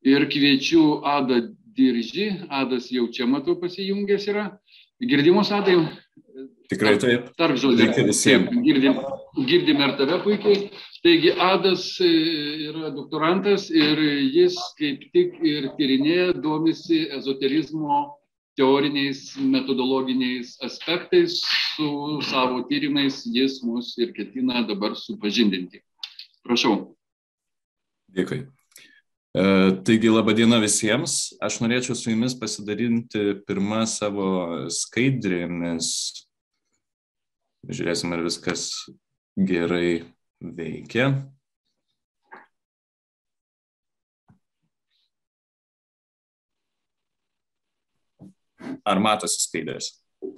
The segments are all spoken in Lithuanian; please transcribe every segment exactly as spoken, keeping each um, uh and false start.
Ir kviečiu Adą Diržį. Adas jau čia matau pasijungęs yra. Girdimos, Adai? Tikrai taip. Tarp žodžių. Taip, girdim, girdim ir tave puikiai. Taigi Adas yra doktorantas ir jis kaip tik ir tyrinėja, domisi ezoterizmo teoriniais, metodologiniais aspektais. Su savo tyrimais jis mus ir ketina dabar supažindinti. Prašau. Dėkui. Taigi, laba diena visiems. Aš norėčiau su jumis pasidalinti pirmą savo skaidrį, nes žiūrėsim, ar viskas gerai veikia. Ar matosi skaidrės?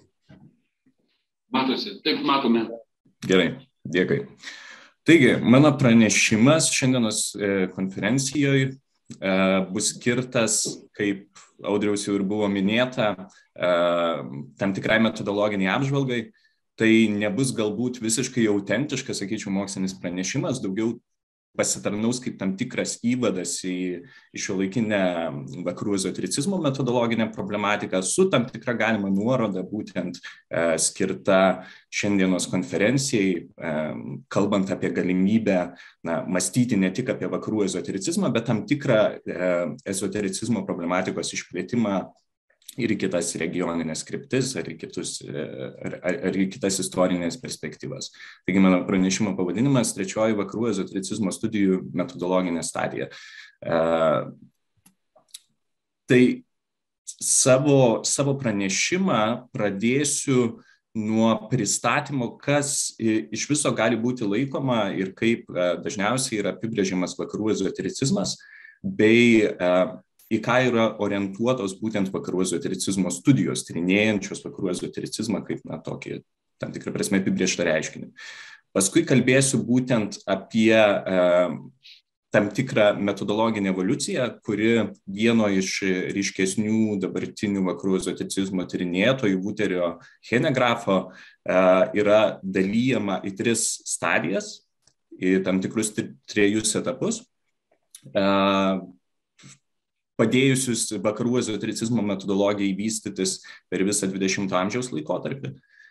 Matosi, taip matome. Gerai, dėkui. Taigi, mano pranešimas šiandienos konferencijoje bus skirtas, kaip Audriaus jau ir buvo minėta, tam tikrai metodologiniai apžvalgai. Tai nebus galbūt visiškai autentiškas, sakyčiau, mokslinis pranešimas, daugiau pasitarnaus kaip tam tikras įvadas į, į šiuolaikinę vakarų ezotericizmo metodologinę problematiką su tam tikra galima nuoroda būtent e, skirta šiandienos konferencijai, e, kalbant apie galimybę na, mąstyti ne tik apie vakarų ezotericizmą, bet tam tikrą e, ezotericizmo problematikos išplėtimą ir į kitas regioninės kryptis, ar į, kitus, ar, ar į kitas istorinės perspektyvas. Taigi mano pranešimo pavadinimas – Trečioji vakarų ezotericizmo studijų metodologinė stadija. E, tai savo, savo pranešimą pradėsiu nuo pristatymo, kas iš viso gali būti laikoma ir kaip dažniausiai yra apibrėžiamas vakarų ezotericizmas, bei e, į ką yra orientuotos būtent vakarų ezotericizmo studijos, tyrinėjančios vakarų ezotericizmą kaip na, tokį tam tikrą prasme apibrėžtą reiškinį. Paskui kalbėsiu būtent apie e, tam tikrą metodologinę evoliuciją, kuri vieno iš ryškesnių dabartinių vakarų ezotericizmo tyrinėtojų, Vuterio Henegrafo, e, yra dalyjama į tris stadijas, į tam tikrus trejus etapus. E, padėjusius vakarų ezotericizmo metodologijai vystytis per visą dvidešimto amžiaus laikotarpį.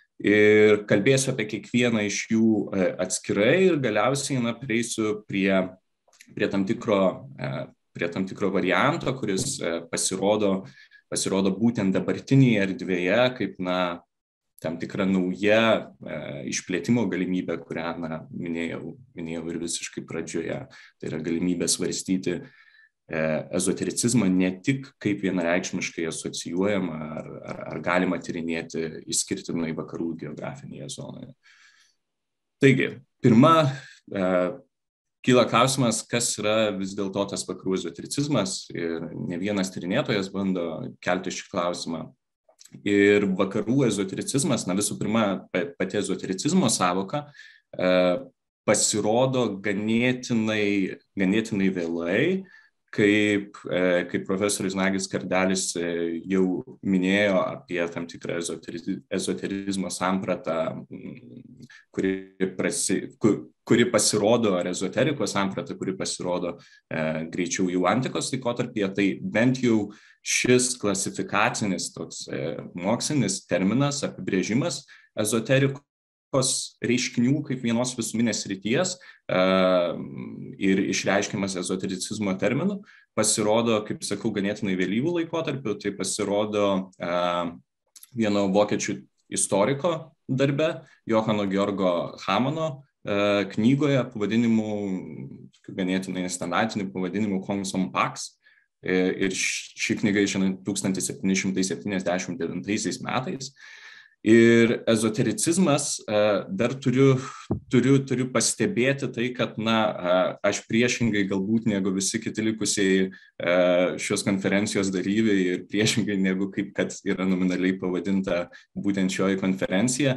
Ir kalbėsiu apie kiekvieną iš jų atskirai ir galiausiai na, prieisiu prie, prie, tam tikro, prie tam tikro varianto, kuris pasirodo, pasirodo būtent dabartinėje erdvėje kaip na, tam tikra nauja išplėtimo galimybė, kurią na, minėjau, minėjau ir visiškai pradžioje. Tai yra galimybė svarstyti ezotericizmą ne tik kaip vienareikšmiškai asocijuojama ar, ar, ar galima tyrinėti išskirtinai vakarų geografinėje zonoje. Taigi, pirma, e, kyla klausimas, kas yra vis dėlto tas vakarų ezotericizmas ir ne vienas tyrinėtojas bando kelti šį klausimą. Ir vakarų ezotericizmas, na visų pirma, pati ezotericizmo sąvoka e, pasirodo ganėtinai, ganėtinai vėlai, Kaip, kaip profesorius Nagis Kardelis jau minėjo apie tam tikrą ezoterizmo sampratą, kuri, prasi, kuri pasirodo, ar ezoterikos samprata, kuri pasirodo e, greičiau jau antikos laikotarpyje, tai bent jau šis klasifikacinis toks e, mokslinis terminas, apibrėžimas ezoterikos reiškinių kaip vienos visuminės srities uh, ir išreiškiamas ezotericizmo terminų pasirodo, kaip sakau, ganėtinai vėlyvų laikotarpių, tai pasirodo uh, vieno vokiečių istoriko darbe, Johano Georgo Hamano uh, knygoje pavadinimu, ganėtinai standartiniu pavadinimu Kongsom Pax. Ir ši knyga išėjo tūkstantis septyni šimtai septyniasdešimt devintaisiais metais. Ir ezotericizmas, dar turiu, turiu, turiu pastebėti tai, kad na, aš priešingai galbūt negu visi kiti likusiai šios konferencijos dalyviai ir priešingai negu kaip kad yra nominaliai pavadinta būtent šioji konferencija,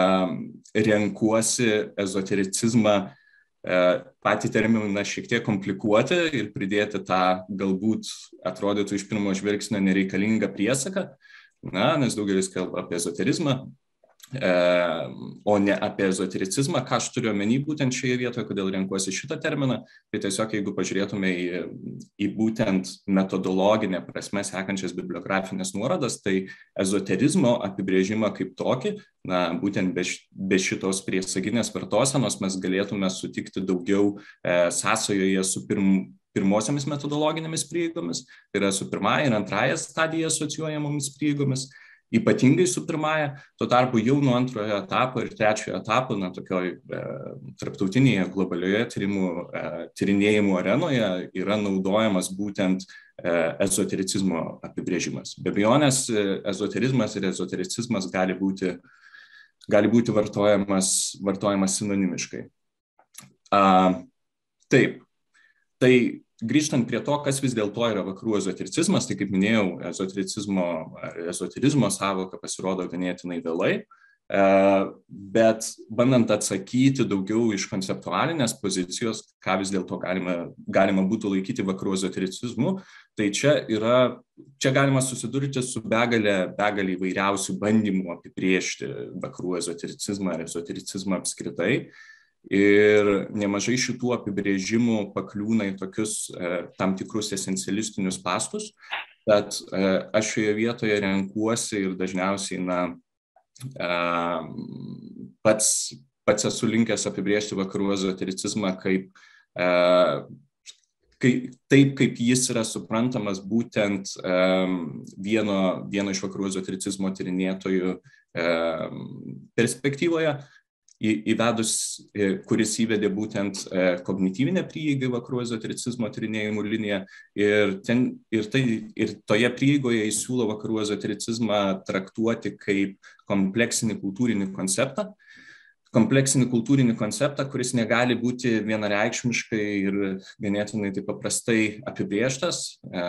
renkuosi ezotericizmą patį terminą šiek tiek komplikuoti ir pridėti tą galbūt atrodytų iš pirmo žvilgsnio nereikalingą priesaką. Na, nes daugelis kalba apie ezoterizmą, o ne apie ezotericizmą. Ką aš turiu omeny būtent šioje vietoje, kodėl renkuosi šitą terminą, tai tiesiog jeigu pažiūrėtume į, į būtent metodologinę prasme sekančias bibliografinės nuorodas, tai ezoterizmo apibrėžimą kaip tokį, na, būtent be, be šitos priesaginės vartosenos mes galėtume sutikti daugiau e, sąsajoje su pirm, pirmosiamis metodologinėmis prieigomis, tai yra su pirmąja ir antrąja stadija asocijuojamomis prieigomis, ypatingai su pirmąja, tuo tarpu jau nuo antrojo etapo ir trečiojo etapo, na, tokioj e, tarptautinėje globalioje tyrimų, e, tyrinėjimų arenoje yra naudojamas būtent e, ezotericizmo apibrėžimas. Be abejonės, ezoterizmas ir ezotericizmas gali būti, gali būti vartojamas, vartojamas sinonimiškai. A, taip, tai grįžtant prie to, kas vis dėlto yra vakarų ezotericizmas, tai kaip minėjau, ezotericizmo ar ezoterizmo sąvoka pasirodo ganėtinai vėlai, bet bandant atsakyti daugiau iš konceptualinės pozicijos, ką vis dėlto galima, galima būtų laikyti vakarų ezotericizmu, tai čia yra, čia galima susidurti su begalė, begalė įvairiausių bandymų apibrėžti vakarų ezotericizmą ar ezotericizmą apskritai. Ir nemažai šitų apibrėžimų pakliūna į tokius e, tam tikrus esencialistinius pastus, bet e, aš šioje vietoje renkuosi ir dažniausiai na, e, pats, pats esu linkęs apibrėžti vakarų ezotericizmą kaip, e, kaip taip, kaip jis yra suprantamas būtent e, vieno, vieno iš vakarų ezotericizmo tyrinėtojų e, perspektyvoje, įvedus, kuris įvedė būtent kognityvinę prieigą į vakarų ezotericizmo tyrinėjimų liniją ir, ten, ir, tai, ir toje prieigoje jis siūlo vakarų ezotericizmą traktuoti kaip kompleksinį kultūrinį konceptą, kompleksinį kultūrinį konceptą, kuris negali būti vienareikšmiškai ir ganėtinai taip paprastai apibrėžtas.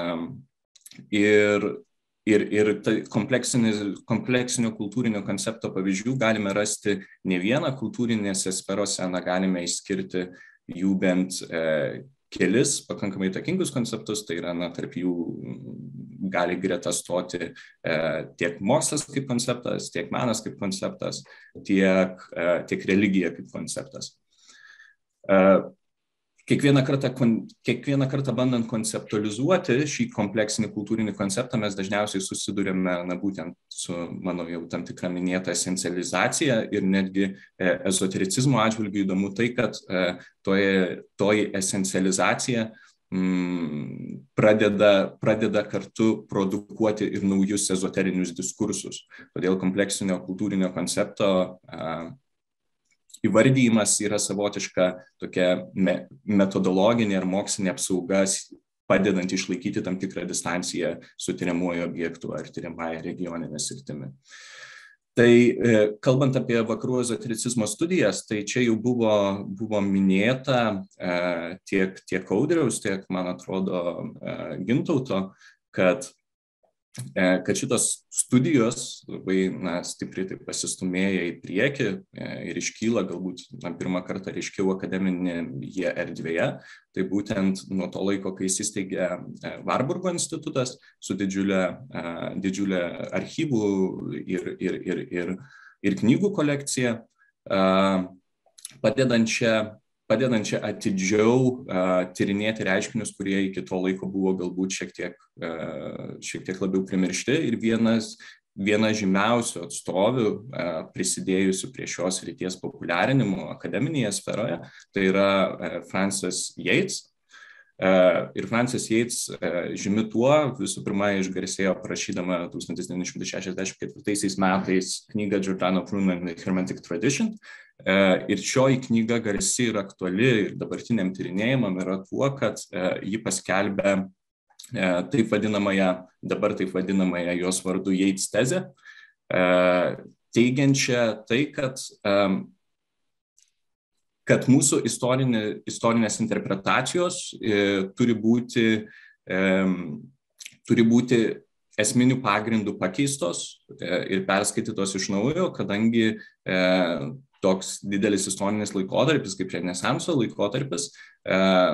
Ir Ir, ir tai kompleksinio kultūrinio koncepto pavyzdžių galime rasti ne vieną kultūrinėse sferose, na, galime išskirti jų bent e, kelis pakankamai įtakingus konceptus, tai yra, na, tarp jų gali greta stoti e, tiek mokslas kaip konceptas, tiek menas kaip konceptas, tiek, e, tiek religija kaip konceptas. E, Kiekvieną kartą, kiekvieną kartą bandant konceptualizuoti šį kompleksinį kultūrinį konceptą, mes dažniausiai susidurėme, na, būtent su mano jau tam tikra minėta esencializacija ir netgi e, ezotericizmo atžvilgiu įdomu tai, kad e, toje, toji esencializacija mm, pradeda, pradeda kartu produkuoti ir naujus ezoterinius diskursus. Todėl kompleksinio kultūrinio koncepto e, įvardyjimas yra savotiška tokia me, metodologinė ir mokslinė apsauga, padedant išlaikyti tam tikrą distanciją su tyriamuoju objektu ar tyriamąja regioninė sritimi. Tai kalbant apie vakarų ezotericizmo studijas, tai čia jau buvo, buvo minėta e, tiek, tiek Audriaus, tiek, man atrodo, e, Gintauto, kad kad šitos studijos labai na, stipriai taip pasistumėja į priekį ir iškyla galbūt na, pirmą kartą ryškiau akademinėje erdvėje. Tai būtent nuo to laiko, kai įsisteigė Varburgo institutas su didžiulė, didžiulė archyvų ir, ir, ir, ir, ir knygų kolekcija, padedančia padedančia atidžiau uh, tyrinėti reiškinius, kurie iki to laiko buvo galbūt šiek tiek, uh, šiek tiek labiau primiršti. Ir vienas, viena žymiausių atstovių uh, prisidėjusių prie šios srities populiarinimo akademinėje sferoje, tai yra uh, Frances Yates. Uh, ir Frances Yates uh, žymi tuo, visų pirma, išgarsėjo parašydama tūkstantis devyni šimtai šešiasdešimt ketvirtaisiais metais knygą Giordano Bruno and the Hermetic Tradition. Uh, ir šioji knyga garsi ir aktuali ir dabartiniam tyrinėjimam yra tuo, kad uh, ji paskelbė uh, taip vadinamąją, dabar taip vadinamąją jos vardu Yates tezę, uh, teigiančią tai, kad um, kad mūsų istorinė, istorinės interpretacijos e, turi būti, e, turi būti esminių pagrindų pakeistos e, ir perskaitytos iš naujo, kadangi e, toks didelis istorinis laikotarpis, kaip Renesanso laikotarpis, e,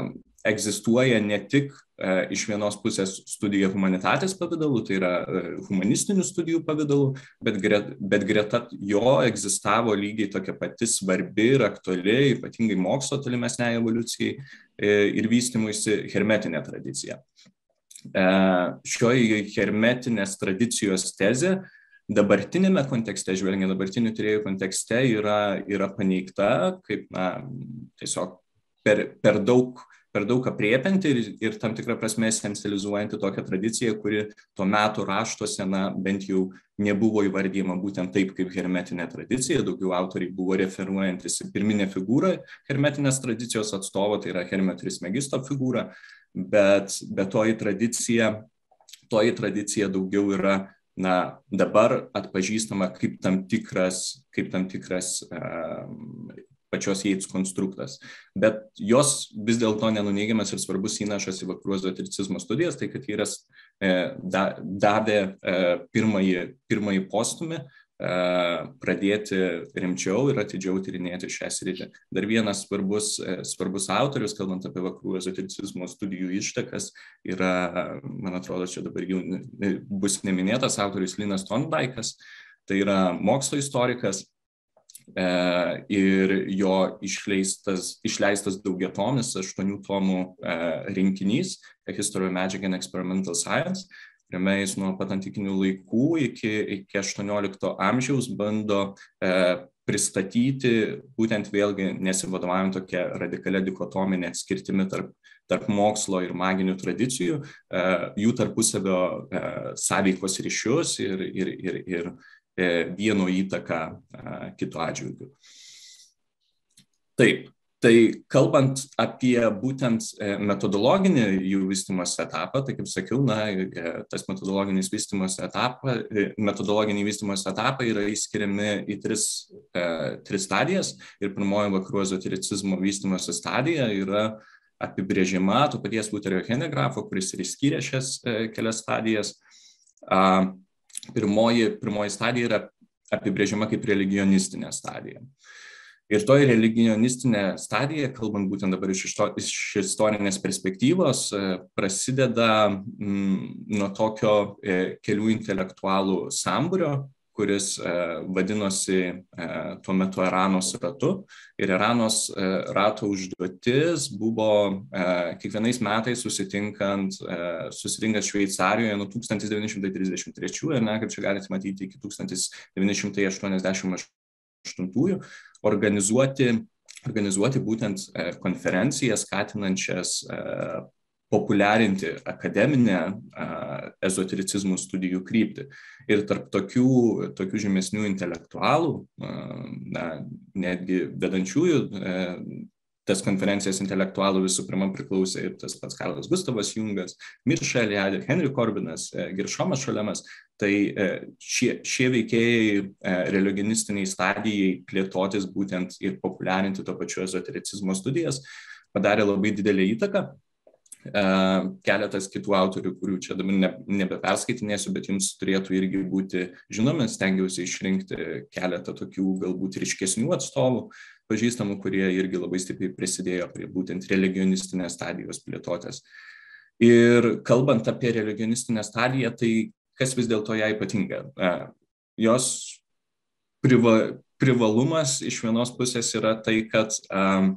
egzistuoja ne tik e, iš vienos pusės studija humanitatis pavidalu, tai yra e, humanistinių studijų pavidalu, bet, gret, bet greta jo egzistavo lygiai tokia pati svarbi ir aktuali, ypatingai mokslo tolimesnei evoliucijai e, ir vystymuisi hermetinė tradicija. E, šioji hermetinės tradicijos tezė dabartinėme kontekste, žvelgiant dabartinių tyrėjų kontekste, yra, yra paneigta kaip na, tiesiog per, per daug per daug apriepianti ir, ir tam tikrą prasme esencializuojanti tokią tradiciją, kuri tuo metu raštuose, na, bent jau nebuvo įvardyjama būtent taip kaip hermetinė tradicija, daugiau autoriai buvo referuojantis į pirminę figūrą hermetinės tradicijos atstovo, tai yra Hermio Trismegisto figūra, bet, bet toji tradicija, toji tradicija daugiau yra, na, dabar atpažįstama kaip tam tikras, kaip tam tikras um, pačios Yates konstruktas. Bet jos vis dėlto nenuneigiamas ir svarbus įnašas į vakarų ezotericizmo studijas, tai kad vyras e, da, davė e, pirmąjį, pirmąjį postumį e, pradėti rimčiau ir atidžiau tyrinėti šią sritį. Dar vienas svarbus, e, svarbus autorius, kalbant apie vakarų ezotericizmo studijų ištakas, yra, man atrodo, čia dabar jau bus neminėtas autorius Linas Thorndike'as, tai yra mokslo istorikas, ir jo išleistas, išleistas daugiatomis aštuonių tomų rinkinys A History of Magic and Experimental Science, kuriame jis nuo pat antikinių laikų iki, iki aštuoniolikto amžiaus bando pristatyti, būtent vėlgi nesivadovaujant tokia radikalia dikotominė atskirtimi tarp, tarp mokslo ir maginių tradicijų, jų tarpusavio sąveikos ryšius ir, ir, ir, ir vieno įtaką kito atžvilgiu. Taip, tai kalbant apie būtent metodologinį jų vystymosi etapą, tai kaip sakiau, na, tas metodologinis vystymosi etapą, metodologiniai vystymosi etapai yra įskiriami į tris, tris stadijas ir pirmoji vakarų ezotericizmo vystymosi stadija yra apibrėžima to paties Luterio Henegrafo, kuris ir išskyrė šias kelias stadijas. Pirmoji, pirmoji stadija yra apibrėžiama kaip religionistinė stadija. Ir toji religionistinė stadija, kalbant būtent dabar iš, iš istorinės perspektyvos, prasideda mm, nuo tokio e, kelių intelektualų sambūrio, kuris e, vadinosi e, tuo metu Eranos ratu. Ir Eranos e, rato užduotis buvo e, kiekvienais metais susitinkant, e, susitinkant Šveicarijoje nuo tūkstantis devyni šimtai trisdešimt trečiųjų, ne, kaip čia galite matyti, iki tūkstantis devyni šimtai aštuoniasdešimt aštuntųjų, organizuoti, organizuoti būtent e, konferencijas, skatinančias e, populiarinti akademinę uh, ezotericizmų studijų kryptį. Ir tarp tokių, tokių žemesnių intelektualų, uh, na, netgi vedančiųjų, uh, tas konferencijas intelektualų visų pirma priklausė ir tas pats Karlas Gustavas Jungas, Mirša Eliade, Henry Corbynas, uh, Geršomas Šolemas. Tai uh, šie, šie veikėjai uh, religionistiniai stadijai plėtotis būtent ir populiarinti to pačiu ezotericizmo studijas padarė labai didelę įtaką. Uh, keletas kitų autorių, kurių čia dabar ne, nebeperskaitinėsiu, bet jums turėtų irgi būti žinomi, stengiausi išrinkti keletą tokių galbūt ryškesnių atstovų, pažįstamų, kurie irgi labai stipriai prisidėjo prie būtent religionistinės stadijos plėtotės. Ir kalbant apie religionistinę stadiją, tai kas vis dėlto ją ypatinga? Uh, jos priva, privalumas iš vienos pusės yra tai, kad um,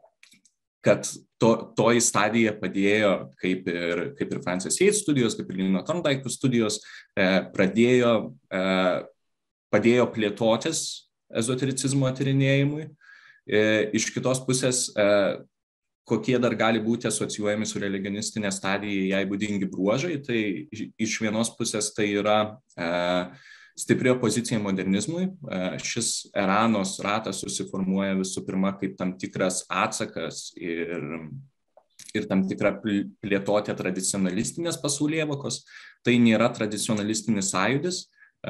kad to, toji stadija padėjo, kaip ir, kaip ir Francis Yates studijos, kaip ir Lino Thorndike studijos, e, pradėjo, e, padėjo plėtotis ezotericizmo tyrinėjimui. E, iš kitos pusės, e, kokie dar gali būti asocijuojami su religionistinė stadija, jai būdingi bruožai, tai iš vienos pusės tai yra e, stipri opozicija modernizmui. Šis Eranos ratas susiformuoja visų pirma kaip tam tikras atsakas ir, ir tam tikra plėtotė tradicionalistinės pasaulėvokos. Tai nėra tradicionalistinis sąjūdis,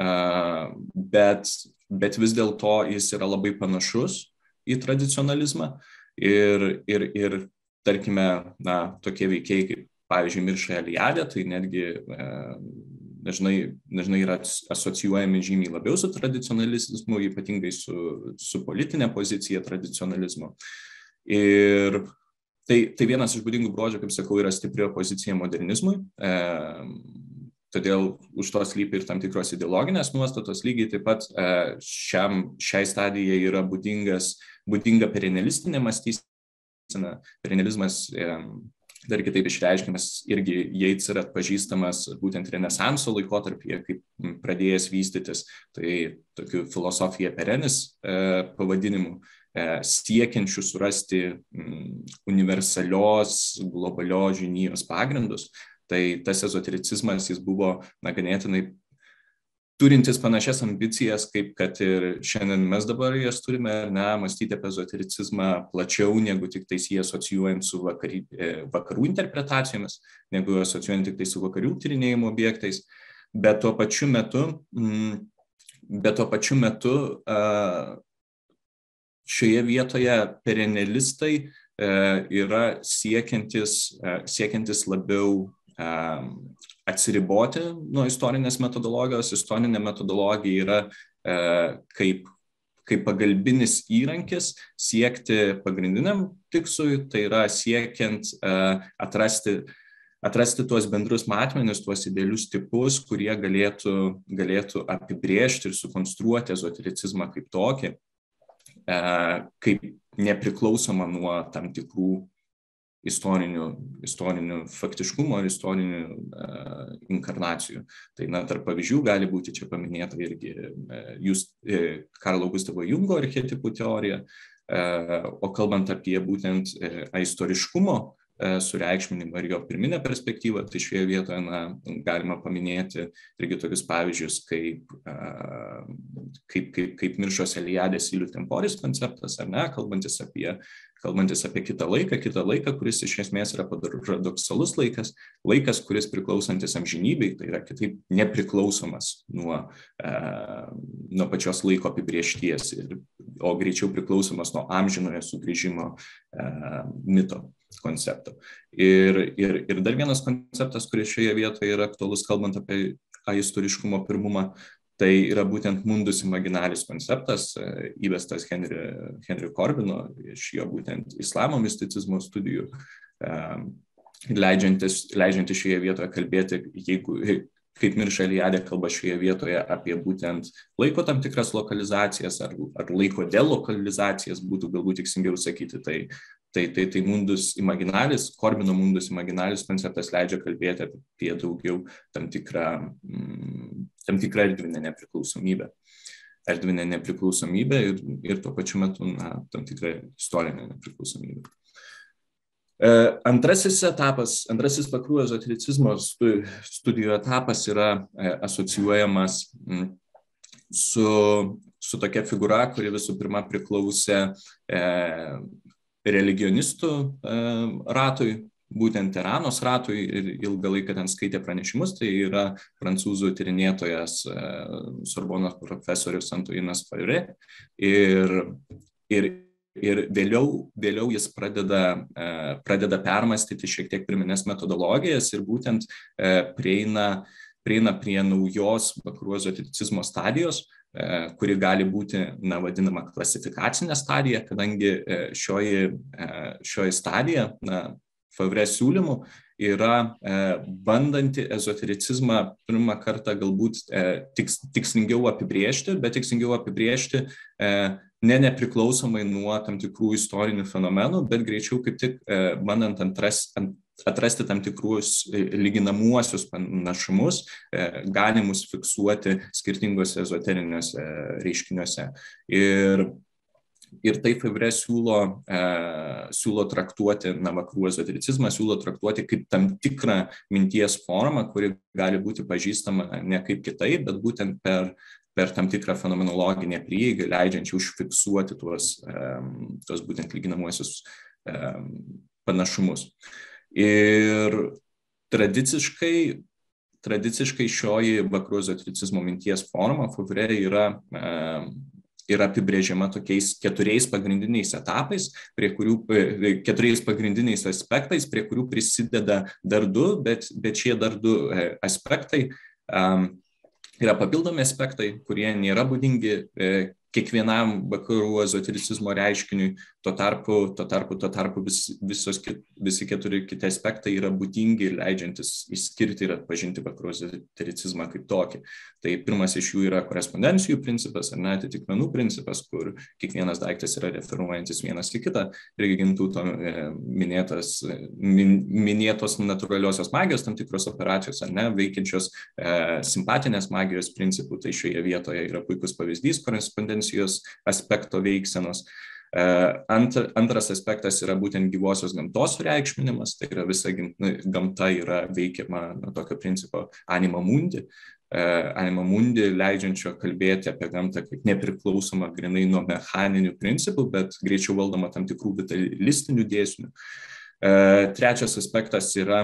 bet, bet vis dėlto jis yra labai panašus į tradicionalizmą. Ir, ir, ir tarkime, na, tokie veikėjai kaip, pavyzdžiui, Mirša Eliade, tai netgi Dažnai, dažnai yra asocijuojami žymiai labiau su tradicionalizmu, ypatingai su, su politinė pozicija tradicionalizmo. Ir tai, tai vienas iš būdingų bruožų, kaip sakau, yra stipri opozicija modernizmui. E, todėl už to slypi ir tam tikros ideologinės nuostatos. Lygiai taip pat e, šiam, šiai stadijai yra būdingas, būdinga perennialistinė mąstysena. Perennializmas e, dar kitaip išreiškiamas, irgi Yeats yra atpažįstamas būtent Renesanso laikotarpyje, kaip pradėjęs vystytis, tai tokiu filosofija perennis e, pavadinimu, e, siekiančių surasti m, universalios, globalios žinijos pagrindus. Tai tas ezotericizmas, jis buvo na, ganėtinai turintis panašias ambicijas, kaip kad ir šiandien mes dabar jas turime, ar ne, mąstyti apie ezotericizmą plačiau, negu tik tais jį asocijuojant su vakary, vakarų interpretacijomis, negu asocijuojant tik tai su vakarių tyrinėjimo objektais, bet tuo pačiu metu, bet tuo pačiu metu šioje vietoje perennialistai yra siekiantis, siekiantis labiau atsiriboti nuo istorinės metodologijos. Istorinė metodologija yra e, kaip, kaip pagalbinis įrankis siekti pagrindiniam tikslui, tai yra siekiant e, atrasti, atrasti tuos bendrus matmenis, tuos idealius tipus, kurie galėtų, galėtų apibrėžti ir sukonstruoti ezotericizmą kaip tokį, e, kaip nepriklausomą nuo tam tikrų istorinių, istorinių faktiškumo ir istorinių uh, inkarnacijų. Tai na, tarp pavyzdžių gali būti čia paminėta irgi uh, jūs, uh, Karlo Gustavo Jungo archetipų teorija, uh, o kalbant apie būtent uh, aistoriškumo uh, sureikšminimą ir jo pirminę perspektyvą, tai šioje vietoje na, galima paminėti irgi tokius pavyzdžius kaip, uh, kaip, kaip, kaip Miršos Eliadės Iliu Temporis konceptas, ar ne, kalbantis apie kalbantis apie kitą laiką, kitą laiką, kuris iš esmės yra paradoksalus laikas, laikas, kuris priklausantis amžinybei, tai yra kitaip nepriklausomas nuo, e, nuo pačios laiko apibriešties, ir, o greičiau priklausomas nuo amžinojo sugrįžimo e, mito koncepto. Ir, ir, ir dar vienas konceptas, kuris šioje vietoje yra aktualus, kalbant apie aistoriškumo pirmumą, tai yra būtent mundus imaginalis konceptas, įvestas Henry, Henry Corbino iš jo būtent islamo misticizmo studijų, leidžiantis, leidžiantis šioje vietoje kalbėti, jeigu, kaip Mirša Eliadė kalba šioje vietoje apie būtent laiko tam tikras lokalizacijas ar, ar laiko delokalizacijas, būtų galbūt tikslingiau sakyti, tai Tai, tai, tai mundus imaginalis, Corbino mundus imaginalis konceptas leidžia kalbėti apie daugiau tam tikrą, tam tikrą erdvinę nepriklausomybę. Erdvinę nepriklausomybę ir, ir tuo pačiu metu na, tam tikrą istorinę nepriklausomybę. Antrasis etapas, antrasis vakarų ezotericizmo studijų etapas yra asocijuojamas su, su tokia figūra, kuri visų pirma priklausė e, religionistų e, ratui, būtent Teranos ratui, ir ilgą laiką ten skaitė pranešimus, tai yra prancūzų tyrinėtojas e, Sorbonos profesorius Antoinas Faure, ir, ir, ir vėliau, vėliau jis pradeda, e, pradeda permastyti šiek tiek pirmines metodologijas ir būtent e, prieina, prieina prie naujos vakarų ezotericizmo stadijos, kuri gali būti, na, vadinama klasifikacinė stadija, kadangi šioji, šioji stadija, na, Favre siūlymų yra bandanti ezotericizmą pirmą kartą galbūt tiks, tikslingiau apibrėžti, bet tikslingiau apibrėžti ne nepriklausomai nuo tam tikrų istorinių fenomenų, bet greičiau kaip tik bandant antras, ant, atrasti tam tikrus lyginamuosius panašumus, galimus fiksuoti skirtingose ezoteriniuose reiškiniuose. Ir, ir tai Favre siūlo, e, siūlo traktuoti, na, vakarų ezotericizmą, siūlo traktuoti kaip tam tikrą minties formą, kuri gali būti pažįstama ne kaip kitaip, bet būtent per per tam tikrą fenomenologinę prieigą, leidžiančią užfiksuoti tuos, um, tuos būtent lyginamuosius um, panašumus. Ir tradiciškai, tradiciškai šioji vakarų ezotericizmo minties forma Favre yra, um, yra apibrėžiama tokiais keturiais pagrindiniais etapais, prie kurių, keturiais pagrindiniais aspektais, prie kurių prisideda dar du, bet, bet šie dar du aspektai um, yra papildomi aspektai, kurie nėra būdingi e, kiekvienam vakarų ezotericizmo reiškiniui, tuo tarpu, tuo tarpu, tuo tarpu vis, visos, visi keturi kiti aspektai yra būdingi ir leidžiantis išskirti ir atpažinti vakarų ezotericizmą kaip tokį. Tai pirmas iš jų yra korespondencijų principas, ar ne, atitikmenų principas, kur kiekvienas daiktas yra referuojantis vienas į kitą, ir Gintuto minėtas, min, minėtos natūraliosios magijos tam tikros operacijos, ar ne, veikiančios e, simpatinės magijos principų, tai šioje vietoje yra puikus pavyzdys korespondencijos aspekto veiksenos. Ant, antras aspektas yra būtent gyvosios gamtos sureikšminimas, tai yra visa gamta yra veikiama nuo tokio principo anima mundi, anima mundi leidžiančio kalbėti apie gamtą kaip nepriklausomą grinai nuo mechaninių principų, bet greičiau valdoma tam tikrų vitalistinių dėsnių. Trečias aspektas yra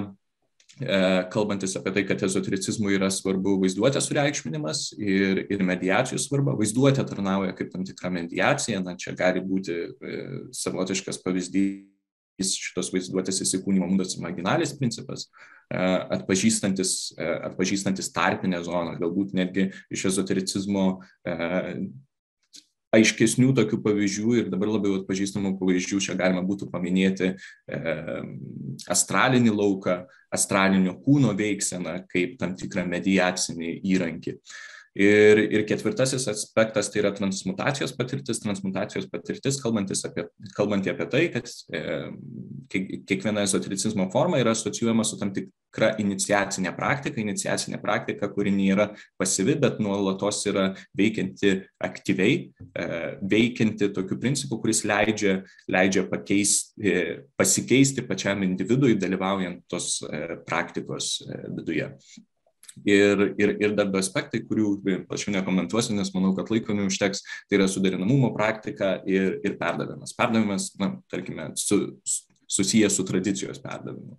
kalbantis apie tai, kad ezotericizmui yra svarbu vaizduotės sureikšminimas ir, ir mediacijų svarba. Vaizduotė tarnauja kaip tam tikra mediacija, na čia gali būti e, savotiškas pavyzdys šitos vaizduotės įsikūnymo mundos imaginalis principas, e, atpažįstantis, e, atpažįstantis tarpinę zoną, galbūt netgi iš ezotericizmo e, aiškesnių tokių pavyzdžių ir dabar labiau atpažįstamų pavyzdžių čia galima būtų paminėti e, astralinį lauką, astralinio kūno veikseną kaip tam tikrą mediacinį įrankį. Ir, ir ketvirtasis aspektas tai yra transmutacijos patirtis, transmutacijos patirtis, kalbantis apie, kalbant apie tai, kad e, kiekviena ezotericizmo forma yra asocijuojama su tam tikra iniciacinė praktika, iniciacinė praktika, kuri nėra pasyvi, bet nuolatos yra veikianti aktyviai, e, veikianti tokiu principu, kuris leidžia, leidžia pakeisti, pasikeisti pačiam individui, dalyvaujant tos e, praktikos e, viduje. Ir, ir, ir dar du aspektai, kurių plačiau nekomentuosiu, nes manau, kad laiko neužteks, tai yra suderinamumo praktika ir, ir perdavimas. Perdavimas, na, tarkime, su, susijęs su tradicijos perdavimu.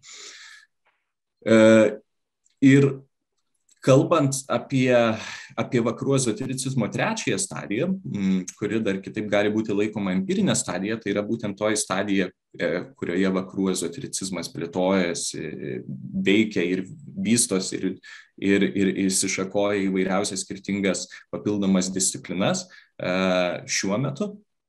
E, ir kalbant apie, apie vakarų ezotericizmo trečiąją stadiją, kuri dar kitaip gali būti laikoma empirinė stadija, tai yra būtent toji stadija, kurioje vakarų ezotericizmas plėtojasi, veikia ir vystosi ir, ir, ir įsišakoja įvairiausias skirtingas papildomas disciplinas šiuo metu.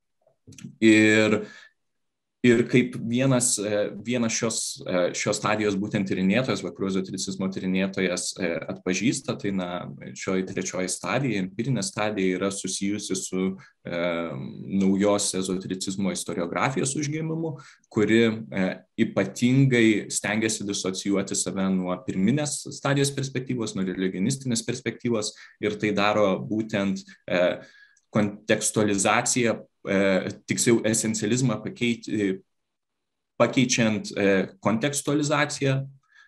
Ir Ir kaip vienas, vienas šios, šios stadijos būtent tyrinėtojas, vakarų ezotericizmo tyrinėtojas atpažįsta, tai na, šioji trečioji stadija, empirinė stadija yra susijusi su e, naujos ezotericizmo istoriografijos užgimimu, kuri e, ypatingai stengiasi disocijuoti save nuo pirminės stadijos perspektyvos, nuo religionistinės perspektyvos, ir tai daro būtent e, kontekstualizaciją, tiksliau esencializmą pakeit, pakeičiant kontekstualizaciją,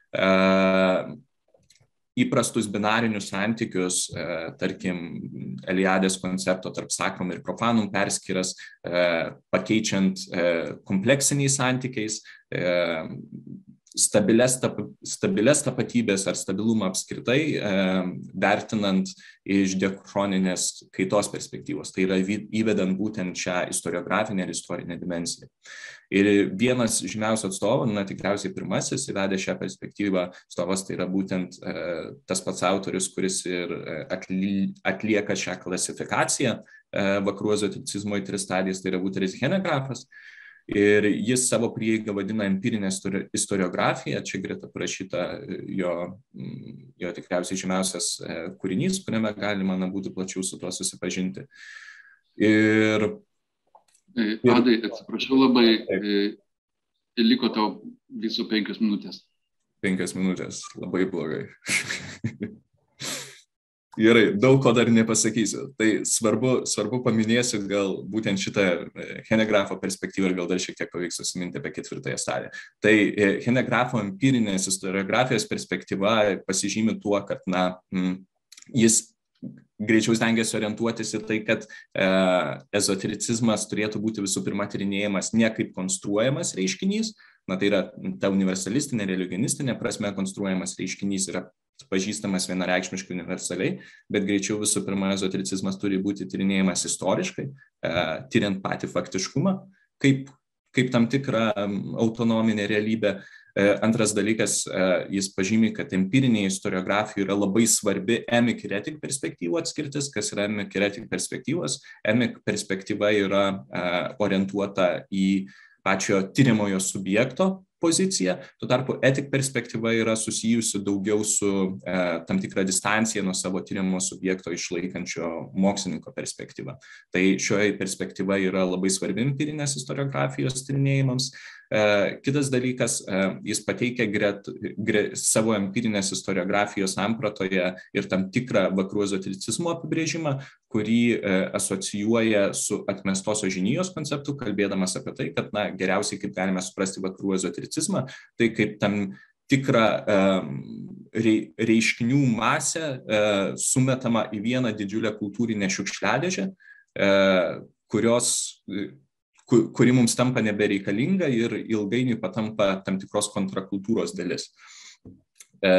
įprastus binarinius santykius, tarkim, Eliadės koncepto tarp sakrum ir profanum perskyras, pakeičiant kompleksiniais santykiais, Stabilias, tap, stabilias tapatybės ar stabilumą apskritai, e, vertinant iš diachroninės kaitos perspektyvos. Tai yra įvedant būtent šią istoriografinę ir istorinę dimensiją. Ir vienas žymiausių atstovų, na tikriausiai pirmasis įvedė šią perspektyvą atstovas, tai yra būtent e, tas pats autorius, kuris ir atli, atlieka šią klasifikaciją e, vakarų ezotericizmo į tris stadijas, tai yra Wouteris Hanegraaфas. Ir jis savo prieigą vadina empirinę istoriografiją, čia greta parašyta jo, jo tikriausiai žymiausias kūrinys, kuriame galima na, būtų plačiau su tuo susipažinti. Ir, ir... Adai, atsiprašau labai, liko tau visų penkios minutės. Penkios minutės, labai blogai. Gerai, daug ko dar nepasakysiu. Tai svarbu, svarbu paminėsiu gal būtent šitą Hanegraaфo perspektyvą ir gal dar šiek tiek pavyks susiminti apie ketvirtąją stadiją. Tai Hanegraaфo empirinės istoriografijos perspektyva pasižymi tuo, kad na, jis greičiau stengiasi orientuotis į tai, kad e, ezotericizmas turėtų būti visų pirma tyrinėjimas ne kaip konstruojamas reiškinys, na tai yra ta universalistinė, religionistinė prasme konstruojamas reiškinys yra pažįstamas vienareikšmiškai universaliai, bet greičiau visų pirma ezotericizmas turi būti tyrinėjimas istoriškai, e, tyriant patį faktiškumą, kaip, kaip tam tikrą autonominę realybę. Antras dalykas, jis pažymi, kad empirinė istoriografija yra labai svarbi emic ir etic perspektyvų atskirtis. Kas yra emic ir etic perspektyvos? Emic perspektyva yra orientuota į pačio tyriamojo subjekto poziciją, tuo tarpu etic perspektyva yra susijusi daugiau su e, tam tikra distancija nuo savo tyriamo subjekto išlaikančio mokslininko perspektyva. Tai šioje perspektyva yra labai svarbi empirinės istoriografijos tyrinėjimams. E, kitas dalykas, e, jis pateikia gret, gret, savo empirinės istoriografijos sampratoje ir tam tikrą vakarų ezotericizmo apibrėžimą, kurį e, asocijuoja su atmestosios žinijos konceptu, kalbėdamas apie tai, kad na, geriausiai kaip galime suprasti vakarų ezotericizmą, tai kaip tam tikrą e, reiškinių masę e, sumetama į vieną didžiulę kultūrinę šiukšliadėžę, e, kurios, kuri mums tampa nebereikalinga ir ilgainiui patampa tam tikros kontrakultūros dalis. E,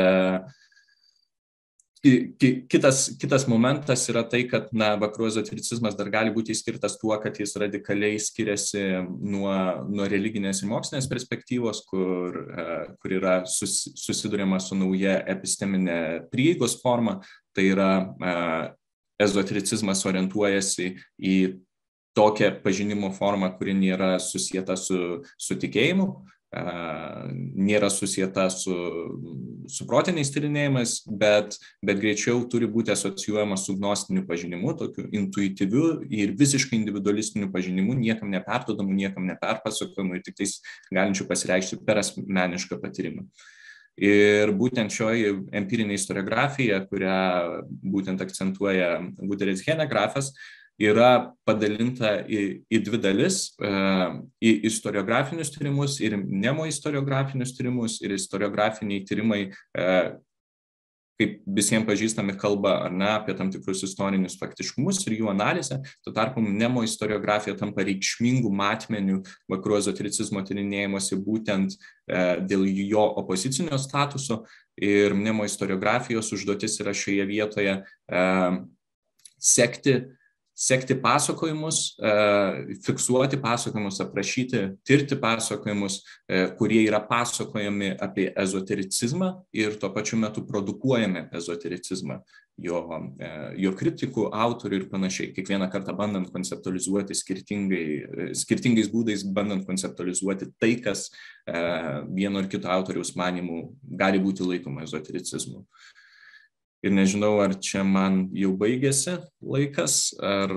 Kitas, kitas momentas yra tai, kad na, vakarų ezotericizmas dar gali būti išskirtas tuo, kad jis radikaliai skiriasi nuo, nuo religinės ir mokslinės perspektyvos, kur, kur yra sus, susiduriama su nauja episteminė prieigos forma. Tai yra ezotericizmas orientuojasi į tokią pažinimo formą, kuri nėra susieta su, su tikėjimu, nėra susieta su, su protiniais tyrinėjimais, bet, bet greičiau turi būti asocijuojama su gnostiniu pažinimu, tokiu intuityviu ir visiškai individualistiniu pažinimu, niekam neperduodamu, niekam neperpasakojamu ir tik tais galinčiu pasireikšti per asmenišką patyrimą. Ir būtent šioji empirinė istoriografija, kurią būtent akcentuoja Guteris Henegrafas, yra padalinta į, į dvi dalis, į istoriografinius tyrimus ir nemoistoriografinius tyrimus. Ir istoriografiniai tyrimai, kaip visiems pažįstami, kalba ar ne, apie tam tikrus istorinius faktiškumus ir jų analizę. Tuo tarpu nemoistoriografija tampa reikšmingų matmenių vakarų ezotericizmo tyrinėjimuose būtent dėl jo opozicinio statuso. Ir nemoistoriografijos užduotis yra šioje vietoje sekti sekti pasakojimus, fiksuoti pasakojimus, aprašyti, tirti pasakojimus, kurie yra pasakojami apie ezotericizmą ir tuo pačiu metu produkuojame ezotericizmą, jo, jo kritikų, autorių ir panašiai. Kiekvieną kartą bandant konceptualizuoti skirtingai, skirtingais būdais, bandant konceptualizuoti tai, kas vieno ar kito autoriaus manymų gali būti laikoma ezotericizmu. Ir nežinau, ar čia man jau baigėsi laikas, ar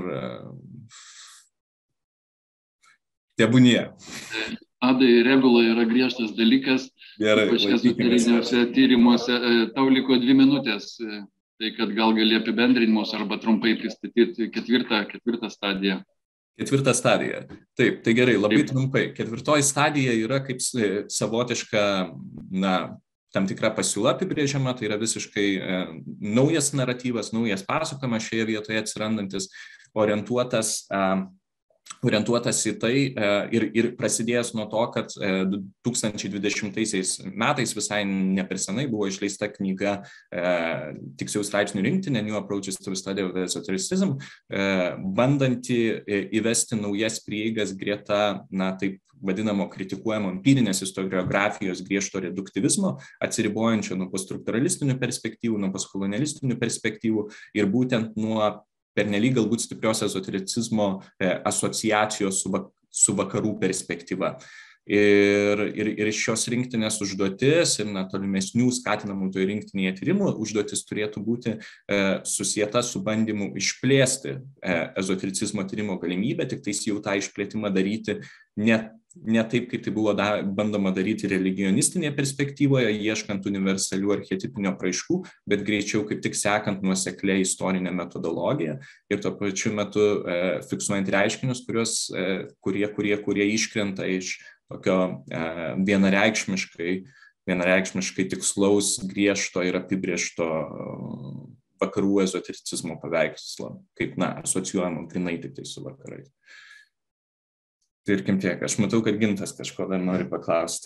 tebūnie. Adai, regula yra griežtas dalykas. Gerai, ypač ezoteriniuose tyrimuose. Tau liko dvi minutės, tai kad gal gali apibendrinimus arba trumpai pristatyti ketvirtą, ketvirtą stadiją. Ketvirtą stadiją. Taip, tai gerai, labai Taip. trumpai. Ketvirtoji stadija yra kaip savotiška, na, tam tikra pasiūla apibrėžiama, tai yra visiškai e, naujas naratyvas, naujas pasakojimas šioje vietoje atsirandantis, orientuotas, e, orientuotas į tai e, ir, ir prasidėjęs nuo to, kad e, du tūkstančiai dvidešimtaisiais metais visai nepersenai buvo išleista knyga, e, tiksliau straipsnių rinktinė New Approaches to the Study of Esotericism, e, bandanti e, įvesti naujas prieigas greta, na, taip vadinamo kritikuojamo empirinės istoriografijos griežto reduktyvizmo, atsiribojančio nuo poststrukturalistinių perspektyvų, nuo postkolonialistinių perspektyvų ir būtent nuo pernelyg galbūt stiprios ezotericizmo e, asociacijos su, vak, su vakarų perspektyva. Ir, ir, ir šios rinktinės užduotis ir na, tolimesnių skatinamų toje rinktinėje tyrimų užduotis turėtų būti e, susieta su bandymu išplėsti e, ezotericizmo tyrimo galimybę, tik tais jau tą išplėtimą daryti ne, ne taip, kaip tai buvo da, bandoma daryti religionistinėje perspektyvoje, ieškant universalių archetipinio apraiškų, bet greičiau kaip tik sekant nuoseklią istorinę metodologiją ir tuo pačiu metu e, fiksuojant reiškinius, kurios, e, kurie, kurie, kurie iškrenta iš tokio e, vienareikšmiškai, vienareikšmiškai tikslaus, griežto ir apibrėžto vakarų ezotericizmo paveikslo, kaip, na, asocijuojama grinai tik tai su vakarais. Tai irkim tiek. Aš matau, kad Gintas kažko dar nori paklausti.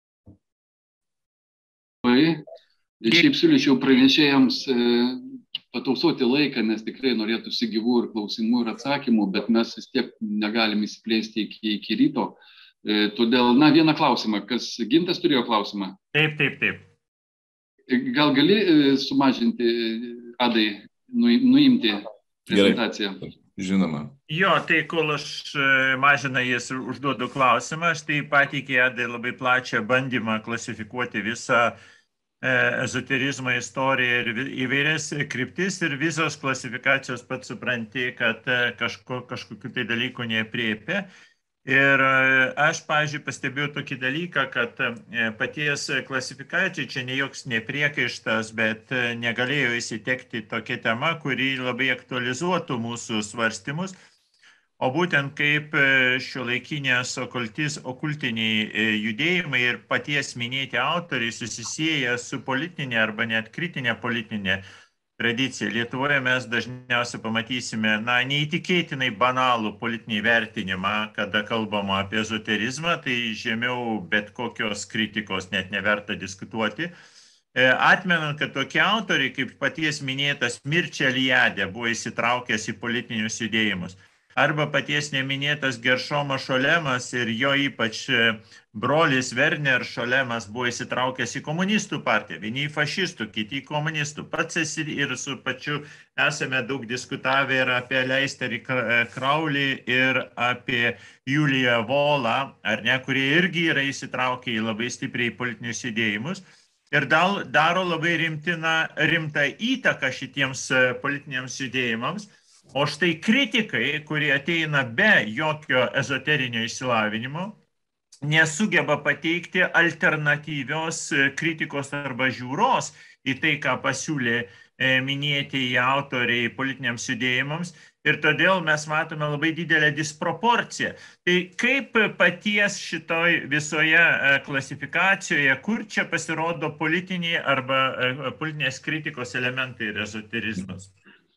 Šiaip siūlyčiau pranešėjams patausoti laiką, nes tikrai norėtųsi gyvų ir klausimų ir atsakymų, bet mes vis tiek negalim įsiplėsti iki, iki ryto. E, todėl, na, vieną klausimą, kas Gintas turėjo klausimą? Taip, taip, taip. Gal gali sumažinti, Adai, nuimti prezentaciją? Gerai. Žinoma. Jo, tai kol aš mažina jis užduodu klausimą, aš tai pateikė Adai labai plačią bandymą klasifikuoti visą ezoterizmo istoriją ir įvairias kryptis ir visos klasifikacijos pats supranti, kad kažko, kažkokių tai dalykų neaprėpia. Ir aš, pavyzdžiui, pastebėjau tokį dalyką, kad paties klasifikacijai čia ne joks nepriekaištas, bet negalėjo įsitekti tokia tema, kuri labai aktualizuotų mūsų svarstymus, o būtent kaip šiuolaikinės okultiniai judėjimai ir paties minėti autoriai susisieja su politinė arba net kritinė politinė tradicija. Lietuvoje mes dažniausiai pamatysime, na, neįtikėtinai banalų politinį vertinimą, kada kalbama apie ezoterizmą, tai žemiau bet kokios kritikos net neverta diskutuoti. Atmenant, kad tokie autoriai, kaip paties minėtas Mircea Eliade, buvo įsitraukęs į politinius judėjimus, arba paties neminėtas Geršomas Šolemas ir jo ypač brolis Werner Šolemas buvo įsitraukęs į komunistų partiją, vieni į fašistų, kiti į komunistų. Pats esi ir su pačiu esame daug diskutavę ir apie Leisterį Kraulį ir apie Juliją Volą, ar ne, kurie irgi yra įsitraukę į labai stipriai politinius judėjimus ir daro labai rimtina, rimtą įtaką šitiems politiniams judėjimams. O štai kritikai, kurie ateina be jokio ezoterinio išsilavinimo, nesugeba pateikti alternatyvios kritikos arba žiūros į tai, ką pasiūlė minėtieji autoriai politiniams judėjimams. Ir todėl mes matome labai didelę disproporciją. Tai kaip paties šitoj visoje klasifikacijoje, kur čia pasirodo politiniai arba politinės kritikos elementai ir ezoterizmas?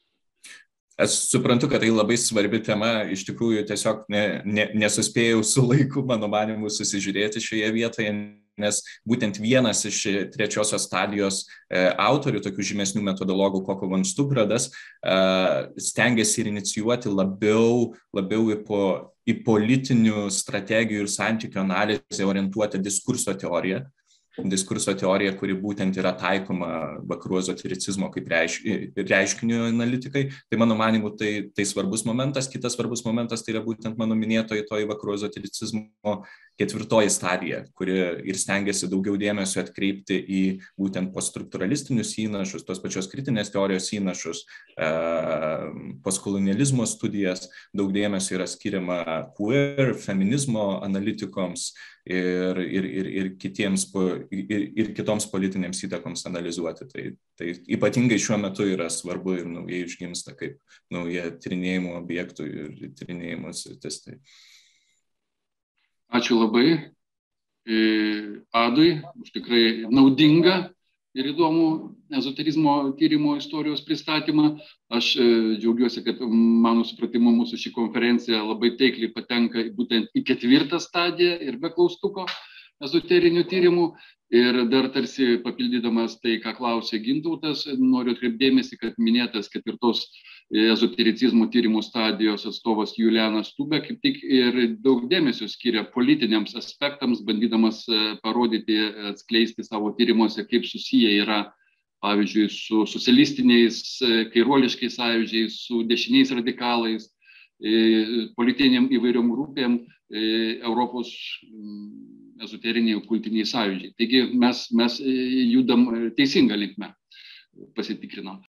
Aš suprantu, kad tai labai svarbi tema, iš tikrųjų tiesiog ne, ne, nesuspėjau su laiku, mano manimu, susižiūrėti šioje vietoje, nes būtent vienas iš trečiosios stadijos e, autorių, tokių žymesnių metodologų, Koko von Stubradas, e, stengiasi ir inicijuoti labiau, labiau į, po, į politinių strategijų ir santykių analizę orientuotą diskurso teoriją. diskurso teorija, kuri būtent yra taikoma vakarų ezotericizmo kaip reiškinio analitikai. Tai mano manimu, tai, tai svarbus momentas. Kitas svarbus momentas tai yra būtent mano minėtoji toji vakarų ezotericizmo ketvirtoji stadija, kuri ir stengiasi daugiau dėmesio atkreipti į būtent poststruktūralistinius įnašus, tos pačios kritinės teorijos įnašus, e, postkolonializmo studijas, daug dėmesio yra skiriama queer, feminizmo analitikoms, Ir, ir, ir, ir, kitiems, ir, ir kitoms politinėms įtakoms analizuoti. Tai, tai ypatingai šiuo metu yra svarbu ir naujai išgimsta kaip nauja tyrinėjimo objektų ir tyrinėjimo sritis. Tai. Ačiū labai Adui už tikrai naudingą ir įdomų ezoterizmo tyrimo istorijos pristatymą. Aš džiaugiuosi, kad mano supratimu mūsų ši konferencija labai taikliai patenka būtent į ketvirtą stadiją ir be klaustuko ezoterinių tyrimų. Ir dar tarsi papildydamas tai, ką klausė Gintautas, noriu atkreipdėmėsi, kad minėtas ketvirtos ezotericizmo tyrimų stadijos atstovas Julianas Tube kaip tik ir daug dėmesio skiria politiniams aspektams, bandydamas parodyti, atskleisti savo tyrimuose, kaip susiję yra, pavyzdžiui, su socialistiniais, kairuoliškais sąjūdžiais, su dešiniais radikalais, politiniam įvairiom grupėm Europos ezoteriniai kultiniai sąjūdžiai. Taigi mes, mes judam teisinga linkme, pasitikrinam.